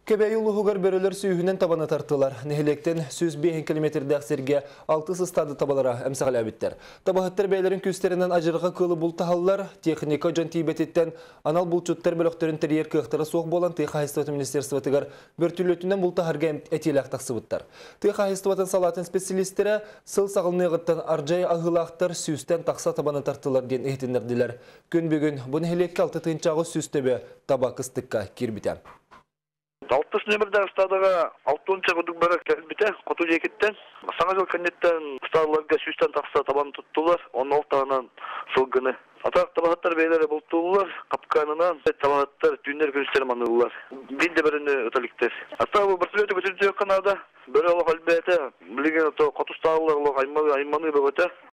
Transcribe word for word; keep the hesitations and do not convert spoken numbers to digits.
Көбей улуғығар бөрілер сүйігінен табаны тартылар. Нехелектен сүз бес километрді әқсерге алты стады табалара әмсіғалі әбіттер. Табағыттар бәйлерін күстерінен ажырға көлі бұл тағалылар, техника жан тейбететтен анал бұл чөттер бөліқтерін тірер кіқтары соқ болан Тыйқа Хайстываты Министерствотығар бір түрлетінен бұл тағарға әтелі ақтақсыбыттар. Тыйқа Хайстыватын салатын специалистері сыл сағылнығыттан аржай ағылақтар сүйістен тақса табаны тартылар ден ехтенерділер. Көн бүгін бұл нехелекке алты тыйынчағы сүйістебе таба қыстыққа кербітен. Алтыс нөмірді ұстадыға алтыншы құдық бәрі кәлбіте, құту жекеттен. Саңа жыл кәнеттен ұстадыларға сүйістен тақса табаны тұттылар, он алтығынан сылғыны. Атақ табағаттар бейлері бұлттылар, қапқанынан табағаттар түйіндер көрістері манылылар. Білді біріні өтіліктер. Атақ бұл біртілі өті көтірді өккен ада, бірі олық әлбәті, білген құту ұстадылар олық айманы бөгөті.